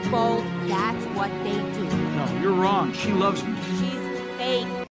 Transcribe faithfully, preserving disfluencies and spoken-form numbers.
bold. That's what they do. No, you're wrong. She loves me. She's fake.